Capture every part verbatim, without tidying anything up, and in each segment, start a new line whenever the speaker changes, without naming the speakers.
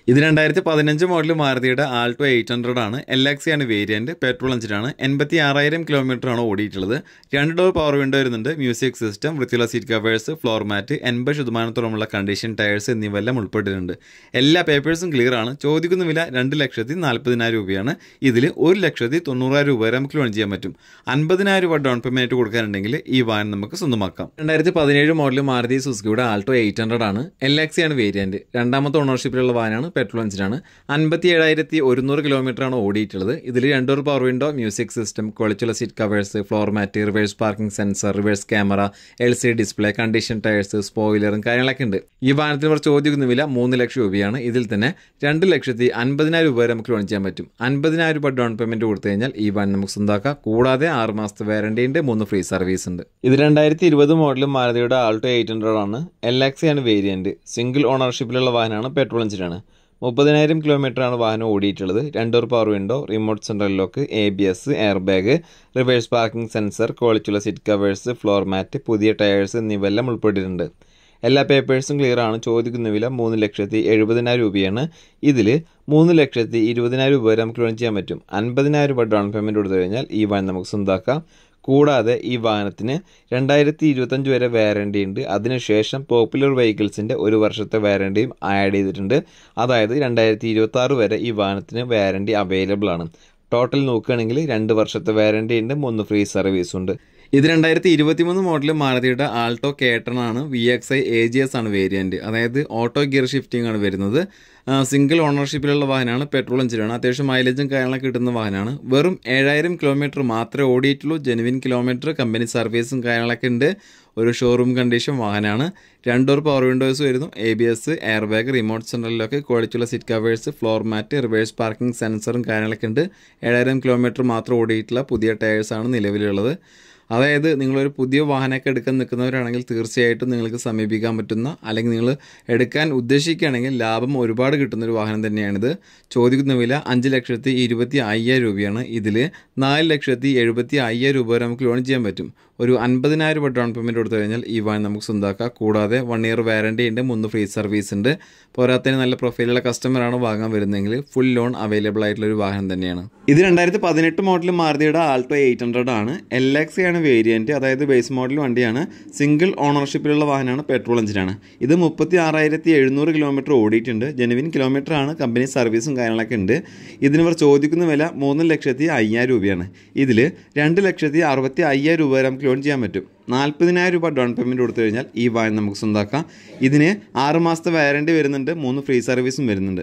ഇത് രണ്ടായിരത്തി പതിനഞ്ച് മോഡൽ മാരുതിയുടെ ആൾട്ടോ എയ്റ്റ് ഹൺഡ്രഡ് ആണ്. എൽ എക്സ് ആണ് വേരിയന്റ്. പെട്രോൾ എഞ്ചിനാണ്. എൺപത്തി ആറായിരം കിലോമീറ്റർ ആണ് ഓടിയിട്ടുള്ളത്. രണ്ട് ഡോർ പവർ വിൻഡോ വരുന്നുണ്ട്. മ്യൂസിക് സിസ്റ്റം, വൃത്തിയുള്ള സീറ്റ് കവേഴ്സ്, ഫ്ലോർ മാറ്റ്, എൺപത് ശതമാനത്തോളമുള്ള കണ്ടീഷൻ ടയർസ് എന്നിവയെല്ലാം ഉൾപ്പെട്ടിട്ടുണ്ട്. എല്ലാ പേപ്പേഴ്സും ക്ലിയർ ആണ്. ചോദിക്കുന്ന വില രണ്ട് ലക്ഷത്തി നാൽപ്പതിനായിരം രൂപയാണ്. ഇതിൽ ഒരു ലക്ഷത്തി തൊണ്ണൂറായിരം രൂപ വരെ നമുക്ക് ലോൺ ചെയ്യാൻ പറ്റും. അൻപതിനായിരം രൂപ ഡൗൺ പേയ്മെന്റ് കൊടുക്കാനുണ്ടെങ്കിൽ ഈ വാഹനം നമുക്ക് സ്വന്തമാക്കാം. രണ്ടായിരത്തി പതിനേഴ് മോഡൽ മാരുതി സുസുക്കിയുടെ ആൾട്ടോ എയ്റ്റ് ഹൺഡ്രഡ് ആണ്. എൽ എക്സ് ആണ് വേരിയന്റ്. രണ്ടാമത്തെ ഓണർഷിപ്പിലുള്ള വാഹനമാണ്. പെട്രോൾ എഞ്ചിനാണ്. അൻപത്തി ഏഴായിരത്തി ഒരുന്നൂറ് കിലോമീറ്റർ ആണ് ഓടിയിട്ടുള്ളത്. ഇതിൽ രണ്ടൂർ പവർ വിൻഡോ, മ്യൂസിക് സിസ്റ്റം, ക്വാളിറ്റിയുള്ള seat covers, floor mat, reverse parking sensor, reverse camera, L C display, condition tyres, സ്പോയിലറും കാര്യങ്ങളൊക്കെ ഉണ്ട്. ഈ വാഹനത്തിന് ഇവർ ചോദിക്കുന്ന വില മൂന്ന് ലക്ഷം രൂപയാണ്. ഇതിൽ തന്നെ രണ്ട് ലക്ഷത്തി അൻപതിനായിരം രൂപ വരെ നമുക്ക് ലോൺ ചെയ്യാൻ പറ്റും. അൻപതിനായിരം രൂപ ഡൗൺ പേയ്മെന്റ് കൊടുത്തു കഴിഞ്ഞാൽ ഈ വാഹനം നമുക്ക് സ്വന്തമാക്കാം. കൂടാതെ ആറ് മാസത്തെ വാറണ്ടിന്റെ മൂന്ന് ഫ്രീ സർവീസ് ഉണ്ട്. ഇത് രണ്ടായിരത്തി ഇരുപത് മോഡലും മാരുതിയുടെ ആൾട്ടോ എയ്റ്റ് ഹൺഡ്രഡ് ആണ്. എൽ എക്സ് ആണ് വേരിയന്റ്. സിംഗിൾ ഓണർഷിപ്പിലുള്ള വാഹനമാണ്. പെട്രോൾ എഞ്ചിനാണ്. മുപ്പതിനായിരം കിലോമീറ്റർ ആണ് വാഹനം ഓടിയിട്ടുള്ളത്. രണ്ടോർ power window, remote central lock, A B S, air bag, reverse parking sensor, ക്വാളിറ്റിയുള്ള സീറ്റ് കവേഴ്സ്, ഫ്ലോർ മാറ്റ്, പുതിയ ടയേഴ്സ് എന്നിവയെല്ലാം ഉൾപ്പെട്ടിട്ടുണ്ട്. എല്ലാ പേപ്പേഴ്സും ക്ലിയർ ആണ്. ചോദിക്കുന്ന വില മൂന്ന് ലക്ഷത്തി എഴുപതിനായിരം രൂപയാണ്. ഇതിൽ മൂന്ന് ലക്ഷത്തി ഇരുപതിനായിരം രൂപ വരെ നമുക്ക് ലോൺ ചെയ്യാൻ പറ്റും. അൻപതിനായിരം രൂപ ഡൗൺ പേയ്മെന്റ് കൊടുത്തു കഴിഞ്ഞാൽ ഈ വാഹനം നമുക്ക് സ്വന്തമാക്കാം. കൂടാതെ ഈ വാഹനത്തിന് രണ്ടായിരത്തി ഇരുപത്തഞ്ച് വരെ വാറണ്ടി ഉണ്ട്. അതിനുശേഷം പോപ്പുലർ വെഹിക്കിൾസിൻ്റെ ഒരു വർഷത്തെ വാറണ്ടിയും ആഡ് ചെയ്തിട്ടുണ്ട്. അതായത് രണ്ടായിരത്തി ഇരുപത്തി ആറ് വരെ ഈ വാഹനത്തിന് വാറണ്ടി അവൈലബിൾ ആണ്. ടോട്ടൽ നോക്കുകയാണെങ്കിൽ രണ്ട് വർഷത്തെ വാറണ്ടി ഉണ്ട്, മൂന്ന് ഫ്രീ സർവീസ് ഉണ്ട്. ഇത് രണ്ടായിരത്തി ഇരുപത്തി മൂന്ന് മോഡൽ മാരുതിയുടെ ആൾട്ടോ കേട്ടൺ ആണ്. V X I A G S ആണ് വേരിയന്റ്. അതായത് ഓട്ടോ ഗിയർ ഷിഫ്റ്റിംഗ് ആണ് വരുന്നത്. സിംഗിൾ ഓണർഷിപ്പിലുള്ള വാഹനമാണ്. പെട്രോൾ എഞ്ചിനാണ്. അത്യാവശ്യം മൈലേജും കാര്യങ്ങളൊക്കെ കിട്ടുന്ന വാഹനമാണ്. വെറും ഏഴായിരം കിലോമീറ്റർ മാത്രമേ ഓടിയിട്ടുള്ളൂ. ജെനുവിൻ കിലോമീറ്റർ, കമ്പനി സർവീസും കാര്യങ്ങളൊക്കെ ഉണ്ട്. ഒരു ഷോറൂം കണ്ടീഷൻ വാഹനമാണ്. രണ്ടോർ പവർ വിൻഡോസ് വരുന്നു. A B S, air bag, remote സെൻട്രലിലൊക്കെ ക്വാളിറ്റിയുള്ള seat covers, floor mat, reverse parking സെൻസറും കാര്യങ്ങളൊക്കെ ഉണ്ട്. ഏഴായിരം കിലോമീറ്റർ മാത്രം ഓടിയിട്ടുള്ള പുതിയ ടയേഴ്സാണ് നിലവിലുള്ളത്. അതായത് നിങ്ങളൊരു പുതിയ വാഹനമൊക്കെ എടുക്കാൻ നിൽക്കുന്നവരാണെങ്കിൽ തീർച്ചയായിട്ടും നിങ്ങൾക്ക് സമീപിക്കാൻ പറ്റുന്ന, അല്ലെങ്കിൽ നിങ്ങൾ എടുക്കാൻ ഉദ്ദേശിക്കുകയാണെങ്കിൽ ലാഭം ഒരുപാട് കിട്ടുന്നൊരു വാഹനം തന്നെയാണിത്. ചോദിക്കുന്ന വില അഞ്ച് ലക്ഷത്തി ഇരുപത്തി അയ്യായിരം രൂപയാണ്. ഇതിൽ നാല് ലക്ഷത്തി എഴുപത്തി അയ്യായിരം രൂപ വരെ നമുക്ക് ലോൺ ചെയ്യാൻ പറ്റും. ഒരു അൻപതിനായിരം രൂപ ഡൗൺ പേയ്മെൻറ്റ് കൊടുത്തു കഴിഞ്ഞാൽ ഈ വാഹനം നമുക്ക് സ്വന്തമാക്കാം. കൂടാതെ വൺ ഇയർ വാറണ്ടി ഉണ്ട്, മൂന്ന് ഫ്രീ സർവീസ് ഉണ്ട്. പോരാത്തതിന് നല്ല പ്രൊഫൈലുള്ള കസ്റ്റമറാണ് വാങ്ങാൻ വരുന്നതെങ്കിൽ ഫുൾ ലോൺ അവൈലബിൾ ആയിട്ടുള്ള ഒരു വാഹനം തന്നെയാണ്. ഇത് രണ്ടായിരത്തി പതിനെട്ട് മോഡൽ മാരുതിയുടെ ആൾട്ടോ എയ്റ്റ് ഹൺഡ്രഡ് ആണ്. എൽ എക്സ് ആണ് വേരിയന്റ്. അതായത് ബേസ് മോഡൽ വണ്ടിയാണ്. സിംഗിൾ ഓണർഷിപ്പിലുള്ള വാഹനമാണ്. പെട്രോൾ എഞ്ചിനാണ്. ഇത് മുപ്പത്തി ആറായിരത്തി എഴുന്നൂറ് കിലോമീറ്റർ ഓടിയിട്ടുണ്ട്. ജെനുവിൻ കിലോമീറ്റർ ആണ്. കമ്പനി സർവീസും കാര്യങ്ങളൊക്കെ ഉണ്ട്. ഇതിനിവർ ചോദിക്കുന്ന വില മൂന്ന് ലക്ഷത്തി അയ്യായിരം രൂപയാണ്. ഇതിൽ രണ്ട് ലക്ഷത്തി അറുപത്തി അയ്യായിരം രൂപ വരെ നമുക്ക് ലോൺ ചെയ്യാൻ പറ്റും. നാൽപ്പതിനായിരം രൂപ ഡൗൺ പേയ്മെൻറ്റ് കൊടുത്തു കഴിഞ്ഞാൽ ഈ വാഹനം നമുക്ക് സ്വന്തമാക്കാം. ഇതിന് ആറ് മാസത്തെ വാറണ്ടി വരുന്നുണ്ട്, മൂന്ന് ഫ്രീ സർവീസും വരുന്നുണ്ട്.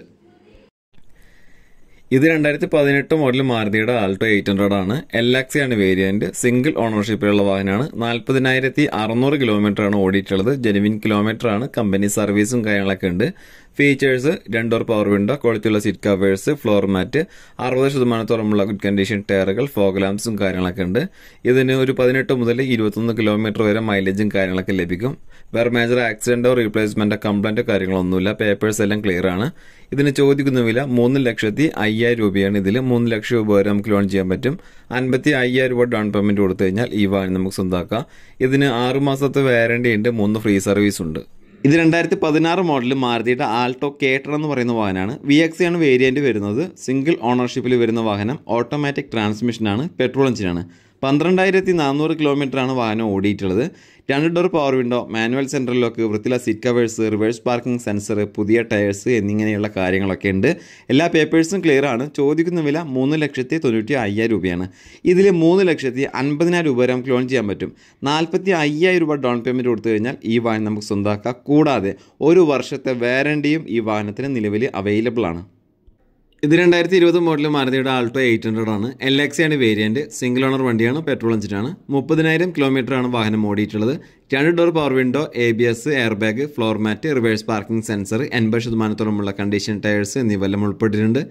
ഇത് രണ്ടായിരത്തി പതിനെട്ട് മോഡൽ മാരുതിയുടെ ആൾട്ടോ എയ്റ്റ് ഹൺഡ്രഡ് ആണ്. എൽ എക്സ് ആണ് വേരിയന്റ്. സിംഗിൾ ഓണർഷിപ്പിലുള്ള വാഹനമാണ്. നാൽപ്പതിനായിരത്തി അറുന്നൂറ് കിലോമീറ്റർ ആണ് ഓടിയിട്ടുള്ളത്. ജെനുവിൻ കിലോമീറ്റർ ആണ്. കമ്പനി സർവീസും കാര്യങ്ങളൊക്കെ ഉണ്ട്. ഫീച്ചേഴ്സ്: രണ്ടോർ പവർ വിൻഡോ, ക്വാളിറ്റിയുള്ള സീറ്റ് കവേഴ്സ്, ഫ്ലോർ മാറ്റ്, അറുപത് ശതമാനത്തോളമുള്ള ഗുഡ് കണ്ടീഷൻ ടയറുകൾ, ഫോഗ് ലാംപ്സും കാര്യങ്ങളൊക്കെ ഉണ്ട്. ഇതിന് ഒരു പതിനെട്ട് മുതൽ ഇരുപത്തൊന്ന് കിലോമീറ്റർ വരെ മൈലേജും കാര്യങ്ങളൊക്കെ ലഭിക്കും. വേറെ മേജർ ആക്സിഡന്റോ റീപ്ലേസ്മെന്റോ കംപ്ലൈന്റോ കാര്യങ്ങളൊന്നുമില്ല. പേപ്പേഴ്സ് എല്ലാം ക്ലിയർ ആണ്. ഇതിന് ചോദിക്കുന്ന വില മൂന്ന് ലക്ഷത്തി അയ്യായിരം രൂപയാണ്. ഇതിൽ മൂന്ന് ലക്ഷം രൂപ വരെ നമുക്ക് ലോൺ ചെയ്യാൻ പറ്റും. അൻപത്തി അയ്യായിരം രൂപ ഡൗൺ പേയ്മെന്റ് കൊടുത്തു കഴിഞ്ഞാൽ ഈ വാഹനം നമുക്ക് സ്വന്തമാക്കാം. ഇതിന് ആറു മാസത്തെ വാറണ്ടി ഉണ്ട്, മൂന്ന് ഫ്രീ സർവീസ് ഉണ്ട്. ഇത് രണ്ടായിരത്തി പതിനാറ് മോഡൽ മാരുതിയുടെ ആൾട്ടോ കേട്ടൺ എന്ന് പറയുന്ന വാഹനമാണ്. വി എക്സ് ആണ് വേരിയന്റ് വരുന്നത്. സിംഗിൾ ഓണർഷിപ്പിൽ വരുന്ന വാഹനം. ഓട്ടോമാറ്റിക് ട്രാൻസ്മിഷനാണ്. പെട്രോൾ എഞ്ചിനാണ്. പന്ത്രണ്ടായിരത്തി നാനൂറ് കിലോമീറ്റർ ആണ് വാഹനം ഓടിയിട്ടുള്ളത്. രണ്ട് door power window, manual central lock, വൃത്തിയുള്ള seat covers, reverse parking sensor, പുതിയ ടയേഴ്സ് എന്നിങ്ങനെയുള്ള കാര്യങ്ങളൊക്കെ ഉണ്ട്. എല്ലാ പേപ്പേഴ്സും ക്ലിയർ ആണ്. ചോദിക്കുന്ന വില മൂന്ന് ലക്ഷത്തി തൊണ്ണൂറ്റി അയ്യായിരം രൂപയാണ്. ഇതിൽ മൂന്ന് ലക്ഷത്തി അൻപതിനായിരം രൂപ വരെ നമുക്ക് ലോൺ ചെയ്യാൻ പറ്റും. നാൽപ്പത്തി അയ്യായിരം രൂപ ഡൗൺ പേയ്മെൻറ്റ് കൊടുത്തു കഴിഞ്ഞാൽ ഈ വാഹനം നമുക്ക് സ്വന്തമാക്കാം. കൂടാതെ ഒരു വർഷത്തെ വാറണ്ടിയും ഈ വാഹനത്തിന് നിലവിൽ അവൈലബിൾ ആണ്. ഇത് രണ്ടായിരത്തി ഇരുപത് മോഡൽ മാരുതിയുടെ ആൾട്ടോ എയ്റ്റ് ഹൺഡ്രഡ് ആണ്. എൽ എക്സ് ആണ് വേരിയന്റ്. സിംഗിൾ ഓണർ വണ്ടിയാണ്. പെട്രോൾ എഞ്ചിനാണ്. മുപ്പതിനായിരം കിലോമീറ്റർ ആണ് വാഹനം ഓടിയിട്ടുള്ളത്. രണ്ട് door power window, A B S, air bag, floor mat, reverse parking sensor, എൺപത് ശതമാനത്തോളമുള്ള കണ്ടീഷൻ ടയേഴ്സ് എന്നിവയെല്ലാം ഉൾപ്പെട്ടിട്ടുണ്ട്.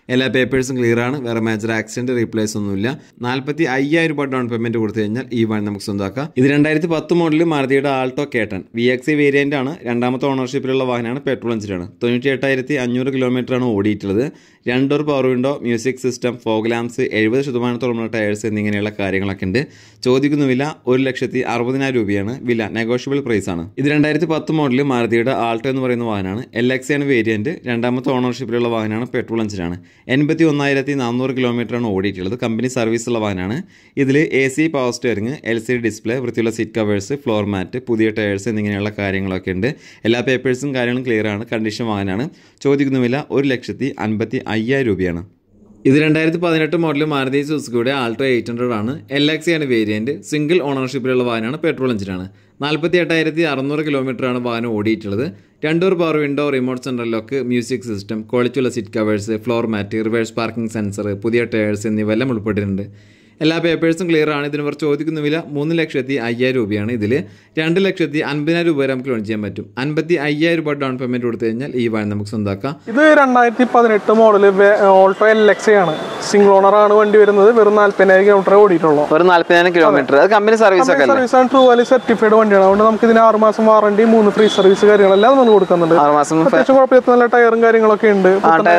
എല്ലാ പേപ്പേഴ്സും ക്ലിയർ ആണ്, വേറെ മേജർ ആക്സിഡന്റ് റീപ്ലേസ് ഒന്നുമില്ല. നാൽപ്പത്തി അയ്യായിരം രൂപ ഡൗൺ പേയ്മെന്റ് കൊടുത്തു കഴിഞ്ഞാൽ ഈ വാഹനം നമുക്ക് സ്വന്തമാക്കാം. ഇത് രണ്ടായിരത്തി പത്ത് മോഡൽ മാരുതിയുടെ Alto K ten V X variant ആണ്. രണ്ടാമത്തെ ഓണർഷിപ്പിലുള്ള വാഹനമാണ്, പെട്രോൾ എഞ്ചിനാണ്. തൊണ്ണൂറ്റി എട്ടായിരത്തി അഞ്ഞൂറ് കിലോമീറ്റർ ആണ് ഓടിയിട്ടുള്ളത്. രണ്ടോർ power window, music system, fog lamps, എഴുപത് ശതമാനത്തോളം ടയേഴ്സ് എന്നിങ്ങനെയുള്ള കാര്യങ്ങളൊക്കെ ഉണ്ട്. ചോദിക്കുന്ന വില ഒരു ലക്ഷത്തി അറുപതിനായിരം രൂപയാണ്. വില നെഗോഷ്യബിൾ പ്രൈസ് ആണ്. ഇത് രണ്ടായിരത്തി പത്ത് മോഡൽ മാരുതിയുടെ ആൾട്ടോ എന്ന് പറയുന്ന വാഹനമാണ്. എൽ എക്സ് ആണ് വേരിയന്റ്. രണ്ടാമത്തെ ഓണർഷിപ്പിലുള്ള വാഹനമാണ്, പെട്രോൾ എഞ്ചിനാണ്. എൺപത്തി ഒന്നായിരത്തി നാനൂറ് കിലോമീറ്റർ ആണ് ഓടിയിട്ടുള്ളത്. കമ്പനി സർവീസുള്ള വാഹനമാണ്. ഇതിൽ A C, power steering, L C D display, വൃത്തിയുള്ള സീറ്റ് കവേഴ്സ്, ഫ്ലോർ മാറ്റ്, പുതിയ ടയേഴ്സ് എന്നിങ്ങനെയുള്ള കാര്യങ്ങളൊക്കെ ഉണ്ട്. എല്ലാ പേപ്പേഴ്സും കാര്യങ്ങളും ക്ലിയർ ആണ്. കണ്ടീഷൻ വാഹനമാണ്. ചോദിക്കുന്ന വില ഒരു ലക്ഷത്തി അൻപത്തി അയ്യായിരം രൂപയാണ്. ഇത് രണ്ടായിരത്തി പതിനെട്ട് മോഡൽ മാരുതി സുസുക്കിയുടെ ആൾട്ടോ എയ്റ്റ് ഹൺഡ്രഡ് ആണ്. എൽ എക്സ് ആണ് വേരിയന്റ്. സിംഗിൾ ഓണർഷിപ്പിലുള്ള വാഹനമാണ്, പെട്രോൾ എഞ്ചിനാണ്. നാൽപ്പത്തി എട്ടായിരത്തി അറുന്നൂറ് കിലോമീറ്റർ ആണ് വാഹനം ഓടിയിട്ടുള്ളത്. രണ്ടൂർ power window, remote central lock, music system, ക്വാളിറ്റിയുള്ള seat covers, floor mat, reverse parking sensor, പുതിയ ടയേഴ്സ് എന്നിവയെല്ലാം ഉൾപ്പെട്ടിട്ടുണ്ട്. എല്ലാ പേപ്പേഴ്സും ക്ലിയർ ആണ്. ഇതിന് കുറച്ച് ചോദിക്കുന്ന വില മൂന്ന് ലക്ഷത്തി അയ്യായിരം രൂപയാണ്. ഇതിൽ രണ്ട് ലക്ഷത്തി അൻപതിനായിരം രൂപ വരെ നമുക്ക് ലോൺ ചെയ്യാൻ പറ്റും. അൻപത്തി അയ്യായിരം രൂപ ഡൗൺ പേയ്മെന്റ് കൊടുത്തു കഴിഞ്ഞാൽ ഈ വാഹനം നമുക്ക് സ്വന്തമാക്കാം.
ഇത് രണ്ടായിരത്തി പതിനെട്ട് മോഡൽ ഓൾട്ടോ എൽ എക്സ് ആണ്. സിംഗിൾ ഓണർ ആണ് വണ്ടി വരുന്നത്. വെറും നാല്പതിനായിരം കിലോമീറ്റർ ഓടിയിട്ടുള്ളൂ.
ഒരു നാല്പതിനായിരം കിലോമീറ്റർ. കമ്പനി സർവീസ്
സർവീസ് ആണ്. ട്രൂ വാല്യൂ സർട്ടിഫൈഡ് വണ്ടിയാണ്. അതുകൊണ്ട് നമുക്ക് ഇതിന് ആറ് മാസം വാറണ്ടി, മൂന്ന് ഫ്രീ സർവീസ് കാര്യങ്ങളെല്ലാം നമ്മൾ കൊടുക്കുന്നുണ്ട്. അത്യാവശ്യം കുഴപ്പമില്ല, നല്ല ടയറും കാര്യങ്ങളൊക്കെ ഉണ്ട്.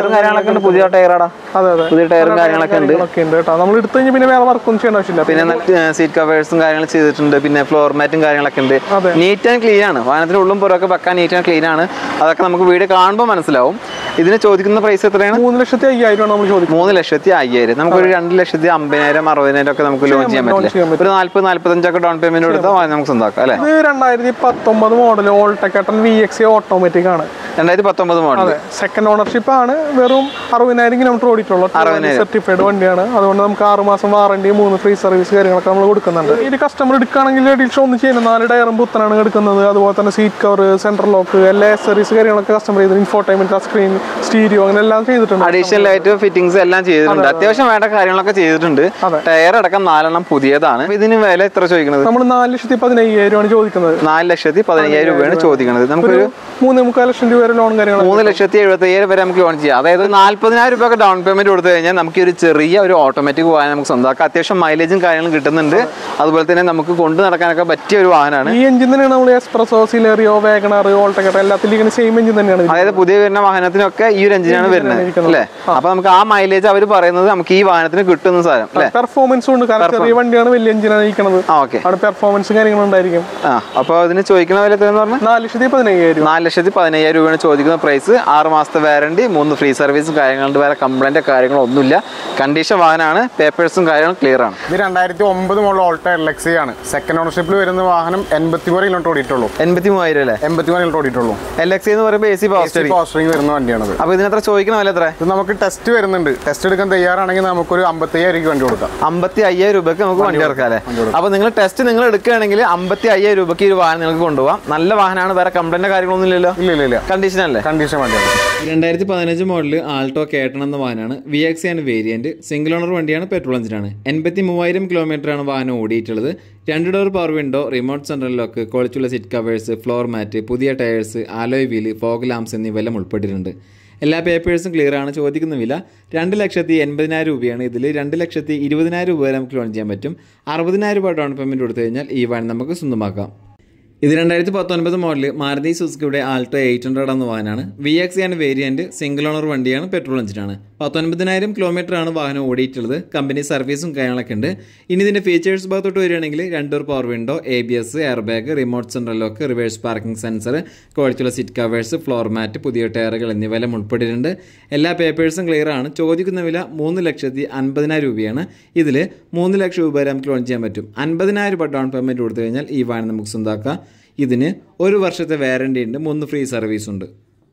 പുതിയ ടയറാണ്.
അതെ അതെ,
പുതിയ ടയറും കാര്യങ്ങളൊക്കെ ഉണ്ട്
കേട്ടോ. നമ്മൾ എടുത്തു കഴിഞ്ഞാൽ പിന്നെ വേറെ വർക്കൊന്നും ചെയ്യേണ്ട ആവശ്യമില്ല.
പിന്നെ സീറ്റ് കവേഴ്സും കാര്യങ്ങളും ചെയ്തിട്ടുണ്ട്. പിന്നെ ഫ്ലോർ മാറ്റും കാര്യങ്ങളൊക്കെ ഉണ്ട്. നീറ്റ് ആൻഡ് ക്ലീൻ ആണ്. വാഹനത്തിന് ഉള്ളും പുറമൊക്കെ പക്കാ നീറ്റ് ആൻഡ് ക്ലീൻ ആണ്. അതൊക്കെ നമുക്ക് വീഡിയോ കാണുമ്പോൾ മനസ്സിലാവും. ഇതിന് ചോദിക്കുന്ന പ്രൈസ് എത്രയാണ്?
മൂന്ന് ലക്ഷത്തി അയ്യായിരം നമ്മൾ ചോദിക്കും.
മൂന്ന് ലക്ഷത്തി അയ്യായിരം. നമുക്കൊരു രണ്ട് ലക്ഷത്തി അമ്പതിനായിരം അറുപതിനായിരം ഒക്കെ നമുക്ക് ലോൺ ചെയ്യാൻ പറ്റില്ല. ഒരു നാല്പത് നാല്പത്തഞ്ചൊക്കെ ഡൗൺ പേയ്മെന്റ് കൊടുത്താൽ നമുക്ക് സ്വന്തമാക്കാം അല്ലേ?
ഇത് രണ്ടായിരത്തി പത്തൊമ്പത് model Alto V X automatic ആണ്.
രണ്ടായിരത്തി പത്തൊമ്പത് മോഡൽ.
സെക്കൻഡ് ഓണർഷിപ്പ് ആണ്. വെറും അറുപതിനായിരം കിലോമീറ്റർ ഓടിയിട്ടുള്ളൂ. സർട്ടിഫൈഡ് വണ്ടിയാണ്. അതുകൊണ്ട് നമുക്ക് ആറ് മാസം വാറണ്ടി, മൂന്ന് ഫ്രീ സർവീസ് കാര്യങ്ങളൊക്കെ നമ്മൾ കൊടുക്കുന്നുണ്ട്. ഈ കസ്റ്റമർ എടുക്കുകയാണെങ്കിൽ അഡീഷണൽ ഒന്നും ചെയ്യുന്നത് നാല് ടയറും പുത്തനാണ് എടുക്കുന്നത്. അതുപോലെ തന്നെ സീറ്റ് കവർ, സെൻട്രൽ ലോക്ക്, എല്ലാ ആക്സസറീസ് കാര്യങ്ങളൊക്കെ കസ്റ്റമർ ചെയ്ത് ഇൻഫോർടൈൻമെന്റ് സ്ക്രീൻ, സ്റ്റീരിയോ അങ്ങനെ എല്ലാം ചെയ്തിട്ടുണ്ട്.
അഡീഷണൽ ആയിട്ട് ഫിറ്റിംഗ്സ് എല്ലാം ചെയ്തിട്ടുണ്ട്. അത്യാവശ്യം വേണ്ട കാര്യങ്ങളൊക്കെ ചെയ്തിട്ടുണ്ട്. ടയർ അടക്കം നാലെണ്ണം പുതിയതാണ്. ഇതിന് വില എത്ര ചോദിക്കുന്നത്?
നമ്മൾ നാല് ലക്ഷത്തി പതിനയ്യായിരം ആണ് ചോദിക്കുന്നത്.
നാല് ലക്ഷത്തി പതിനയ്യായിരം രൂപയാണ് ചോദിക്കുന്നത്. നമുക്കൊരു
മൂന്നേ മുക്കാൽ ലക്ഷം രൂപ വരെ ലോൺ കാര്യങ്ങൾ
മൂന്ന് ലക്ഷത്തി എഴുപത്തി അയ്യായിരം വരെ നമുക്ക് ലോൺ ചെയ്യാം. അതായത് നാല്പതിനായിരം രൂപ ഡൗൺ പേയ്മെന്റ് കൊടുത്തു കഴിഞ്ഞാൽ നമുക്ക് ഒരു ചെറിയ ഒരു ഓട്ടോമാറ്റിക് വാഹനം നമുക്ക് സ്വന്തമാക്കാം. അത്യാവശ്യം മൈലേജും കാര്യങ്ങളും കിട്ടുന്നുണ്ട്. അതുപോലെ തന്നെ നമുക്ക് കൊണ്ടു നടക്കാനൊക്കെ പറ്റിയ ഒരു വാഹനമാണ്.
ഈ എഞ്ചിൻ തന്നെയാണ് നമ്മൾ എക്സ്പ്രസോ, സിലേറിയോ, വാഗണർ, ഓൾട്ടോ എല്ലാത്തിലും സെയിം എഞ്ചിൻ തന്നെയാണ്.
അതായത് പുതിയ വരുന്ന വാഹനത്തിനൊക്കെ ഈ ഒരു എഞ്ചിനാണ് വരുന്നത് അല്ലേ? അപ്പൊ നമുക്ക് ആ മൈലേജ് അവർ പറയുന്നത് നമുക്ക് ഈ വാഹനത്തിന് കിട്ടുന്ന സാധനം അല്ലേ?
പെർഫോമൻസ് ഉണ്ട്. കാരണം ചെറിയ വണ്ടിയാണ്, വലിയ എഞ്ചിനാണ് ഇരിക്കുന്നത്. അവിടെ പെർഫോമൻസ് കാര്യങ്ങൾ ഉണ്ടായിരിക്കും.
ആ അപ്പൊ അതിന് ചോദിക്കുന്ന വില എത്രയെന്ന് പറഞ്ഞാൽ
നാല് ലക്ഷത്തി പതിനയ്യായിരം നാല്
ലക്ഷത്തി പതിനയ്യായിരം രൂപയാണ് ചോദിക്കുന്ന പ്രൈസ്. ആറ് മാസത്തെ വാറണ്ടി, മൂന്ന് ഫ്രീ സർവീസും കാര്യങ്ങളുണ്ട്. വേറെ കംപ്ലൈന്റ് കാര്യങ്ങളോ ഒന്നുമില്ല. കണ്ടീഷൻ വാഹനമാണ്. പേപ്പേഴ്സും കാര്യങ്ങളും ക്ലിയർ ആണ്.
ഇത് രണ്ടായിരത്തി ഒമ്പത് മോഡൽ ഓൾട്ടോ എൽ എക്സ് ആണ്. സെക്കൻഡ് ഓണർഷിപ്പിൽ വരുന്ന വാഹനം എൺപത്തി മൂന്ന് കിലോമീറ്റർ ഓടിയിട്ടുള്ളൂ.
എൺപത്തി മൂവായിരം അല്ലേ?
എൺപത്തി മൂന്ന് കിലോമീറ്റർ ഓടിയിട്ടുള്ളൂ.
എൽ എക്സ് എന്ന് പറയുമ്പോൾ എ സി പവർ
സ്റ്റിയറിംഗ് വരുന്ന വണ്ടിയാണ്.
അപ്പൊ ഇതിനെത്ര ചോദിക്കുന്ന വില എത്ര?
ഇത് നമുക്ക് ടെസ്റ്റ് വരുന്നുണ്ട്. ടെസ്റ്റ് എടുക്കാൻ തയ്യാറാണെങ്കിൽ നമുക്കൊരു അമ്പത്തി അയ്യായിരം രൂപയ്ക്ക് വണ്ടി കൊടുക്കാം.
അമ്പത്തി അയ്യായിരം രൂപയ്ക്ക് നമുക്ക് വണ്ടി ഇറക്കാം അല്ലേ? അപ്പൊ നിങ്ങൾ ടെസ്റ്റ് നിങ്ങൾ എടുക്കുകയാണെങ്കിൽ അമ്പത്തി അയ്യായിരം രൂപയ്ക്ക് ഈ വാഹനം നിങ്ങൾക്ക് കൊണ്ടുപോകാം. നല്ല വാഹനമാണ്. വേറെ കംപ്ലൈന്റ് കാര്യങ്ങളൊന്നും ഇല്ലല്ലോ?
ഇല്ല ഇല്ല.
കണ്ടീഷൻ അല്ലേ?
കണ്ടീഷൻ വണ്ടിയാണ്.
രണ്ടായിരത്തി പതിനഞ്ച് മോഡൽ ആൾട്ടോ കേട്ടൺ എന്ന വാഹനമാണ്. വി എക്സ് ആണ് വേരിയന്റ്. സിംഗിൾ ഓണർ വണ്ടിയാണ്, പെട്രോൾ എഞ്ചിനാണ്. എൺപത്തി മൂവായിരം കിലോമീറ്റർ ആണ് വാഹനം ഓടിയിട്ടുള്ളത്. രണ്ട് door power window, remote central lock, ക്വാളിറ്റിയുള്ള സീറ്റ് കവേഴ്സ്, ഫ്ലോർ മാറ്റ്, പുതിയ tyres, alloy wheel, fog lamps എന്നിവയെല്ലാം ഉൾപ്പെട്ടിട്ടുണ്ട്. എല്ലാ പേപ്പേഴ്സും ക്ലിയർ ആണ്. ചോദിക്കുന്ന വില രണ്ട് ലക്ഷത്തി എൺപതിനായിരം രൂപയാണ്. ഇതിൽ രണ്ട് ലക്ഷത്തി ഇരുപതിനായിരം രൂപ വരെ നമുക്ക് ലോൺ ചെയ്യാൻ പറ്റും. അറുപതിനായിരം രൂപ ഡൗൺ പേയ്മെന്റ് കൊടുത്തു കഴിഞ്ഞാൽ ഈ വാഹനം നമുക്ക് സ്വന്തമാക്കാം. ഇത് രണ്ടായിരത്തി പത്തൊൻപത് മോഡൽ മാരുതി സുസുക്കിയുടെ ആൾട്ടോ എയ്റ്റ് ഹൺഡ്രഡ് എന്ന വാഹനമാണ്. വി എക്സ് ആണ് വേരിയന്റ്. സിംഗിൾ ഓണർ വണ്ടിയാണ്, പെട്രോൾ എഞ്ചിനാണ്. പത്തൊൻപതിനായിരം കിലോമീറ്റർ ആണ് വാഹനം ഓടിയിട്ടുള്ളത്. കമ്പനി സർവീസും കാര്യങ്ങളൊക്കെ ഉണ്ട്. ഇനി ഇതിന്റെ ഫീച്ചേഴ്സ് ഭാഗത്തോട്ട് വരികയാണെങ്കിൽ രണ്ട് door power window, A B S, air bag, remote central lock, reverse parking sensor, ക്വാളിറ്റിയുള്ള സീറ്റ് കവേഴ്സ്, ഫ്ലോർ മാറ്റ്, പുതിയ ടയറുകൾ എന്നിവയെല്ലാം ഉൾപ്പെട്ടിട്ടുണ്ട്. എല്ലാ പേപ്പേഴ്സും ക്ലിയർ ആണ്. ചോദിക്കുന്ന വില മൂന്ന് ലക്ഷത്തി അൻപതിനായിരം രൂപയാണ്. ഇതിൽ മൂന്ന് ലക്ഷം രൂപ വരെ നമുക്ക് ലോൺ ചെയ്യാൻ പറ്റും. അൻപതിനായിരം രൂപ ഡൗൺ പേയ്മെന്റ് കൊടുത്തു കഴിഞ്ഞാൽ ഈ വാഹനം നമുക്ക് സ്വന്തമാക്കാം. ഇതിന് ഒരു വർഷത്തെ വാറണ്ടി ഉണ്ട്, മൂന്ന് ഫ്രീ സർവീസ് ഉണ്ട്.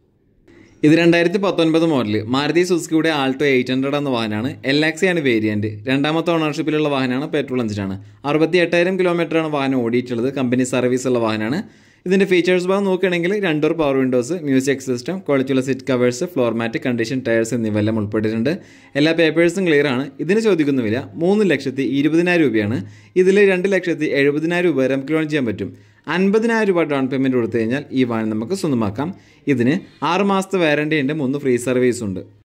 ഇത് രണ്ടായിരത്തി പത്തൊൻപത് മോഡൽ മാരുതി സുസുക്കിയുടെ ആൾട്ടോ എയ്റ്റ് ഹൺഡ്രഡ് എന്ന വാഹനമാണ്. എൽ എക്സ് ആണ് വേരിയന്റ്. രണ്ടാമത്തെ ഓണർഷിപ്പിലുള്ള വാഹനമാണ്, പെട്രോൾ എഞ്ചിനാണ്. അറുപത്തി എട്ടായിരം കിലോമീറ്റർ ആണ് വാഹനം ഓടിയിട്ടുള്ളത്. കമ്പനി സർവീസ് ഉള്ള വാഹനമാണ്. ഇതിന്റെ ഫീച്ചേഴ്സ് ഭാഗം നോക്കുകയാണെങ്കിൽ രണ്ട് door power windows, music system, ക്വാളിറ്റിയുള്ള seat covers, floor mat, condition tyres എന്നിവയെല്ലാം ഉൾപ്പെട്ടിട്ടുണ്ട്. എല്ലാ പേപ്പേഴ്സും ക്ലിയർ ആണ്. ഇതിന് ചോദിക്കുന്ന വില മൂന്ന് ലക്ഷത്തി ഇരുപതിനായിരം രൂപയാണ്. ഇതിൽ രണ്ട് ലക്ഷത്തി എഴുപതിനായിരം രൂപ വരെ നമുക്ക് ലോൺ ചെയ്യാൻ പറ്റും. അൻപതിനായിരം രൂപ ഡൗൺ പേയ്മെന്റ് കൊടുത്തു കഴിഞ്ഞാൽ ഈ വാഹനം നമുക്ക് സ്വന്തമാക്കാം. ഇതിന് ആറ് മാസത്തെ വാറണ്ടി ഉണ്ട്, മൂന്ന് ഫ്രീ സർവീസ് ഉണ്ട്.